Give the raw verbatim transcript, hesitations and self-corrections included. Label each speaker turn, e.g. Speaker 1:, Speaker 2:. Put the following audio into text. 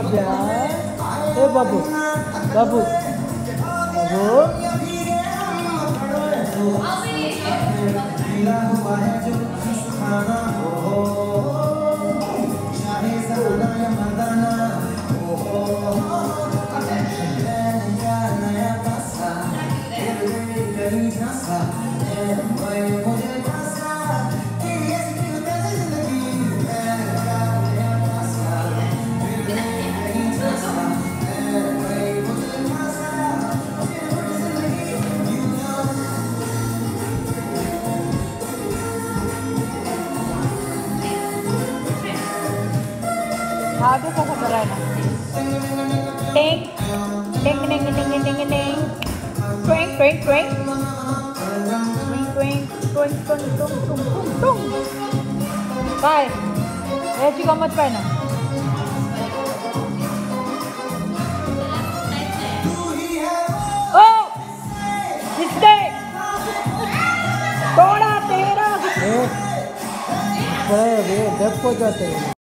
Speaker 1: जा। ए बाबू बाबू बाबू
Speaker 2: Sabi ko sa barana. Ting, ting, ting, ting, ting, ting, ting. Twink, twink, twink. Twink, twink, twink, twink, twink, twink, twink, twink. Bye. Eh, juga mat pa na. Oh! Mistake! थोड़ा तेरा
Speaker 1: ए, बड़े, बड़े, dub को जाते हैं।